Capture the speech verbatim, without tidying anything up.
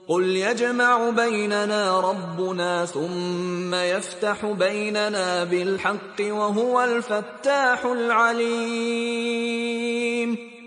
قل يجمع بيننا ربنا ثم يفتح بيننا بالحق وهو الفتاح العليم.